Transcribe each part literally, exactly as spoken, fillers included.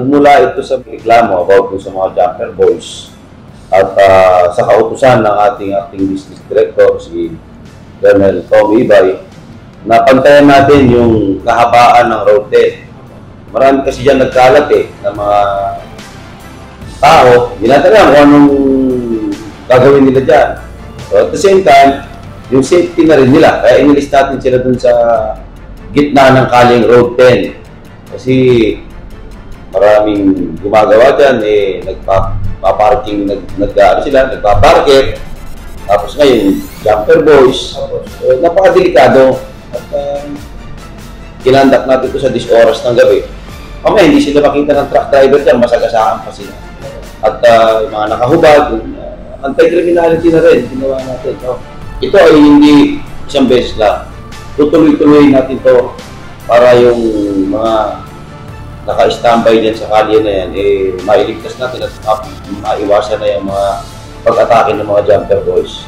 nagmula ito sa reklamo about sa mga jumper boys at uh, sa kautusan ng ating acting district director si Colonel Tommy Ibay, napantayan natin yung kahabaan ng road ten. Marami kasi dyan nagkalat eh, ng mga tao, hindi natin alam kung anong gagawin nila dyan. So at the same time, yung safety na rin nila, kaya inilis natin sila dun sa gitna ng kaling road ten. Kasi maraming gumagawa dyan, eh, nagpa-parking, nag, nag, ano sila, nagpa-parket. Tapos ngayon, jumper boys, eh, napakadelikado. At uh, kinandak natin ito sa dis oras ng gabi. Mamaya, hindi sila makita ng truck driver dyan, masagasaan pa sila. At uh, mga nakahubad, uh, anti-criminality na rin, ginawa natin. No? Ito ay hindi isang beses lang. Tutuloy-tuloy natin to para yung mga naka-standby dyan sa kalye na yan, eh, mailigtas natin at uh, maiwasan na yung mga pag-atake ng mga jumper boys.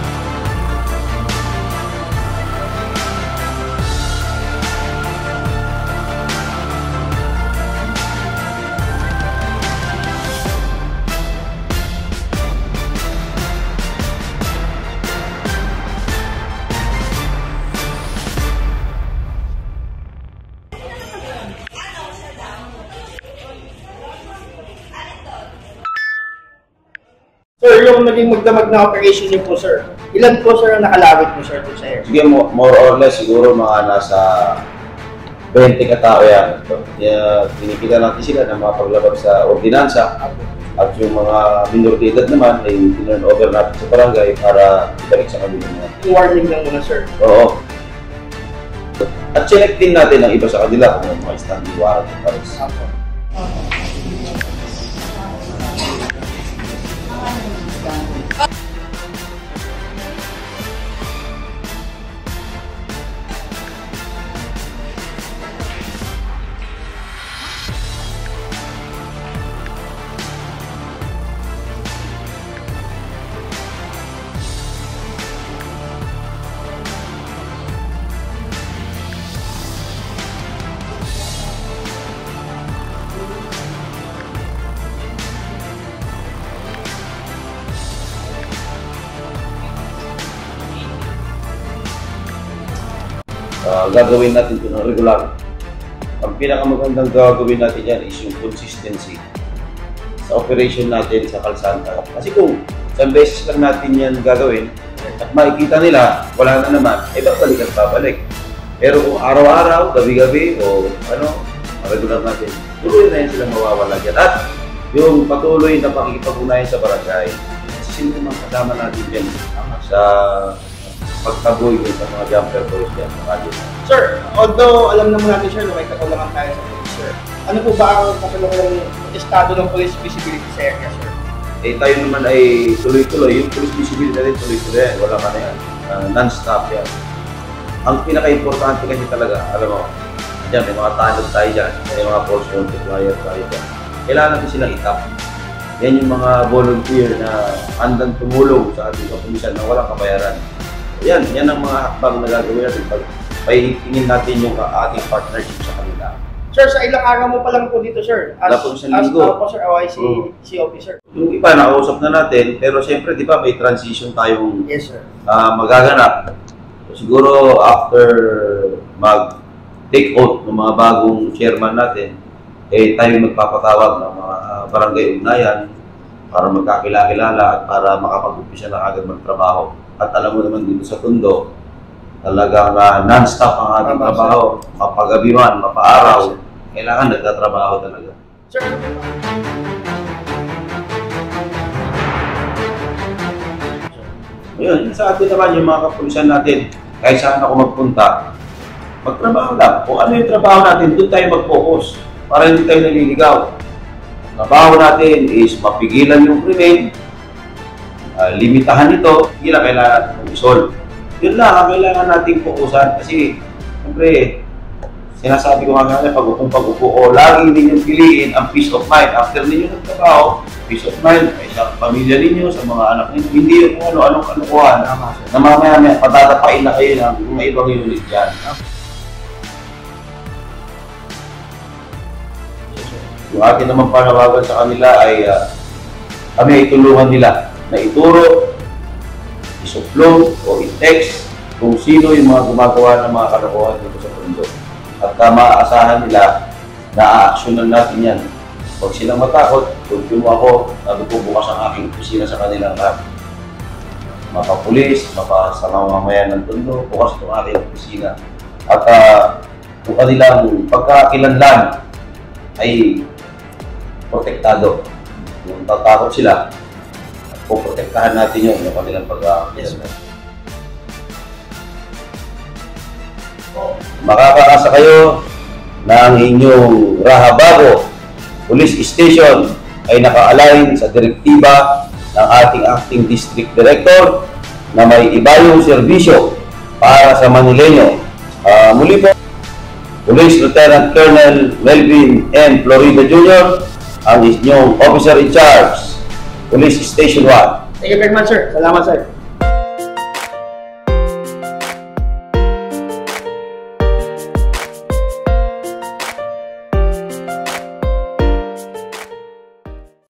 Sir, yung naging magdamag na operation niyo po, sir, ilan po, sir, ang nakalawit mo, sir, po sa air? Sige, more or less, siguro mga nasa twenty katao yan. Kaya tinikita natin sila na mapaglabag sa ordinansa at yung mga minor de edad naman ay tinurn over natin sa barangay para ibalik sa kanila. Warning lang muna, sir. Oo. At check din natin ang iba sa kanila kung may mga standing warrant pa rin. Uh, gagawin natin ito ng regular. Ang pinakamagandang gagawin natin yan is yung consistency sa operation natin sa kalsada. Kasi kung isang beses lang natin yan gagawin at makikita nila, wala na naman, eh babalik at babalik. Pero kung araw-araw, gabi-gabi, o ano, regular natin, tuloy na yan silang mawawala dyan. At yung patuloy na pakikipag-unayan sa barangay, kasi sino naman kasama natin dyan sa pagtaboy sa mga jumper boys yan. Sir, although alam naman natin, sir, na may kakulangan tayo sa police, sir, ano po ba ang kasalukuyang estado ng police visibility sa area, sir? Eh tayo naman ay tuloy-tuloy. Yung police visibility natin tuloy-tuloy yan. Wala ka na yan. Uh, non-stop yan. Ang pinaka-importante kasi talaga, alam mo, dyan, may mga tanod tayo dyan, may mga false multiplier tayo dyan. Kailangan natin silang itap. Yan yung mga volunteer na andang tumulong sa ating kapulisan na walang kabayaran. Yan, yan ang mga hakbang na gagawin natin pag pahihingin natin yung ating partnership sa kanila. Sir, sa ilang araw mo pa lang po dito, sir? As, Wala po isang linggo. As po, sir, O I C, Oo. C O P, sir. Yung iba, nakausap na natin, pero siyempre, di ba, may transition tayong Yes, sir. uh, magaganap. So, siguro, after mag-take out ng mga bagong chairman natin, eh, tayo magpapatawag ng mga uh, barangay ugnayan para magkakilala at para makapag-umpisa na agad magtrabaho. At alam mo naman dito sa Tondo, talagang uh, non-stop ang ating trabaho. Mapagabi man, mapaaraw, kailangan nagtatrabaho talaga. Sir, Ngayon, sa atin naman yung mga kapulisan natin, kahit saan ako magpunta, magtrabaho lang. Kung ano yung trabaho natin, doon tayo mag-focus para hindi tayo naliligaw. Ang trabaho natin is mapigilan yung krimen, Uh, limitahan ito, hindi na kailangan mag-solve. Yun lang ang kailangan nating fokusan kasi siyempre, sinasabi ko nga nga pag upong pag-upo ko, lagi ninyong piliin ang peace of mind. After ninyo nagtrabaho, peace of mind ay sa pamilya ninyo, sa mga anak ninyo, hindi yung ano-anong kalukuhan na mamaya-maya patatapain na kayo ng mga ibang unit yan. Yung akin naman panawagan sa kanila ay uh, kami ay tulungan nila na ituro, isuplong o i-text kung sino yung mga gumagawa ng mga kalokohan dito sa mundo. At uh, maaasahan nila na a-actionan natin yan. Huwag silang matakot, tulong mo ako, sabi ko bukas ang aking opisina sa kanilang lahat. Mapapulis, mapasama mamamayan ng tondo, bukas itong aking opisina. At uh, kung kanilang pagkakakilanlan ay protektado. Kung tatakot sila, puprotektahan natin yun yung kanilang pagkakakilanlan. Makakaasa kayo na ang inyong Rahabago Police Station ay naka-align sa direktiba ng ating acting district director na may ibayong serbisyo para sa Manileño. Uh, muli po, Police Lieutenant Colonel Melvin M. Florida Junior, ang inyong officer in charge, Police Station one. Thank you very much, sir. Salamat, sir.